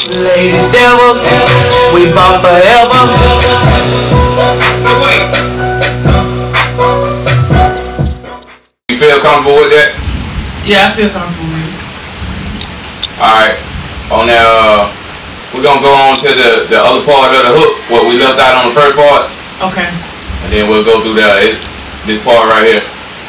Lady Devils, we bought forever. You feel comfortable with that? Yeah, I feel comfortable with it. Alright, on that, we're gonna go on to the other part of the hook, what we left out on the first part. Okay. And then we'll go through this part right here.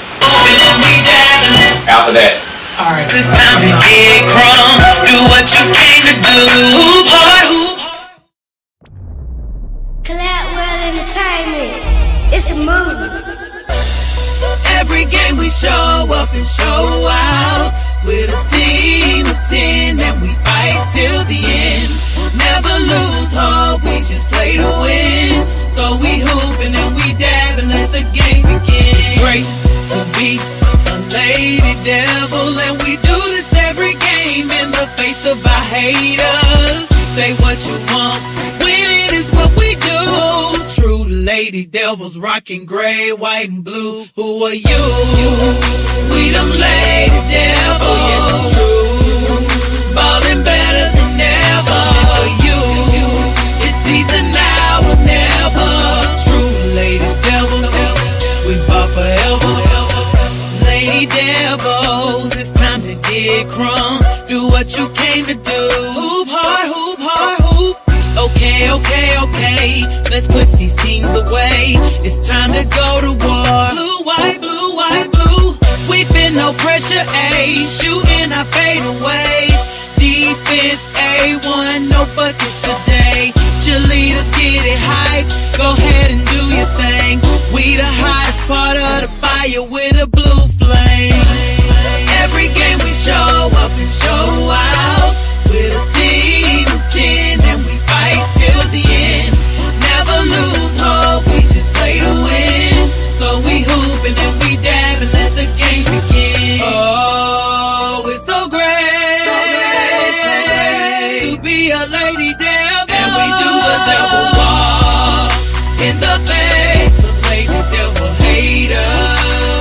After that. Alright. It's time to get crunk, do what you came to do. Hoop hard, hoop hard. Collateral Entertainment. It's a movie. Every game we show up and show out with a team of 10 and we fight till the end. Never lose hope, we just play to win. So we hooping and we dab and let the game begin. It's great to be a Lady Devil, and we do this every game in the face of our haters. Say what you want, winning is what we do. True Lady Devils, rocking gray, white, and blue. Who are you? We them Lady Devils. Oh, yes, it's true. Ballin' better than ever. For you, it's either now or never. True Lady Devils, we bought forever. Lady Devils, it's time to get crunk, do what you came to do. Hoop hard, hoop hard, hoop. Okay, okay, okay, let's put these teams away. It's time to go to war. Blue, white, blue, white, blue. We feel no pressure, A, shooting our fade away. Defense A1, no buckets today. Cheerleaders get it hype, go ahead and do your thing. We the highest part of the fire with a blue flame. Every game we show up and show out with a team of 10 and we fight till the end. Never lose hope, we just play to win. So we hooping and we dab and let the game begin. Oh, it's so great to be a Lady Devil. And we do the devil walk in the face of Lady Devil haters.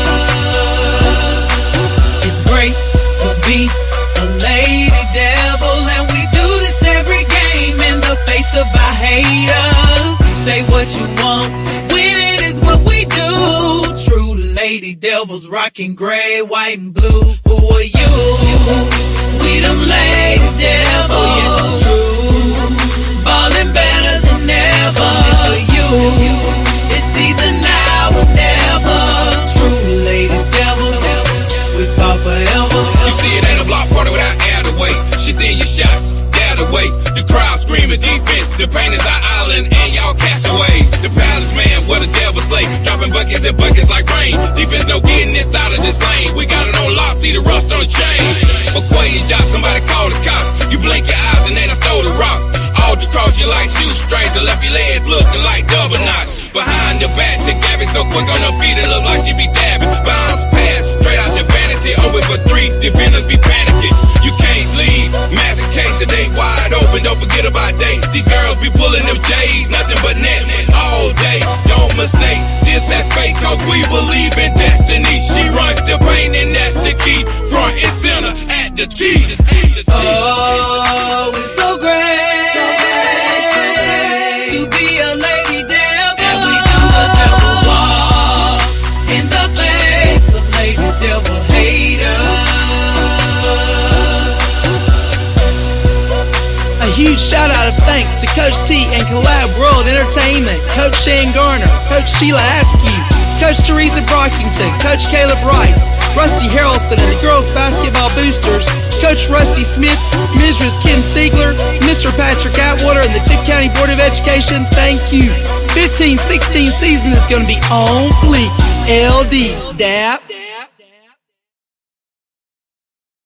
It's great to be a Lady Devil, and we do this every game in the face of our haters. Say what you want, winning is what we do. True Lady Devils, rocking gray, white, and blue. Who are you? We them Lady Devils. Oh, yes, it's true. Ballin' better than ever. For you, it's either now or never. True Lady Devils, we fought forever. You see, it ain't a block party without air to wait. She's in your shots, dare to wait. The crowd screaming defense. The pain is our island and y'all castaways. The palace man, where the devil slay. Dropping buckets and buckets like rain. Defense no getting inside of this lane. We got it on lock, see the rust on the chain. McQuay and Josh, somebody call the cops. You blink your eyes and then I stole the rock. All across you like shoestrings and left your legs looking like double knots. Behind the back to Gabby, so quick on her feet it look like she be dabbing. Bounce pass, straight out the vanity. Open for 3, defenders be panicking. You can't leave, massive case today wide open. Don't forget about day. These girls be pulling them J's, nothing but net all day. Don't mistake, this as fake, cause we believe in destiny. She runs the pain and that's the key. Front and center at the T. Oh, it's so great to be a Lady Devil, and we do the devil walk in the face of Lady Devil haters. A huge shout out of thanks to Coach T and Collab World Entertainment, Coach Shane Garner, Coach Sheila Askew, Coach Teresa Brockington, Coach Caleb Rice, Rusty Harrelson and the girls basketball boosters, Coach Rusty Smith, Mrs. Ken Siegler, Mr. Patrick Atwater, and the Tipp County Board of Education. Thank you. 15-16 season is going to be on fleek. LD, DAP.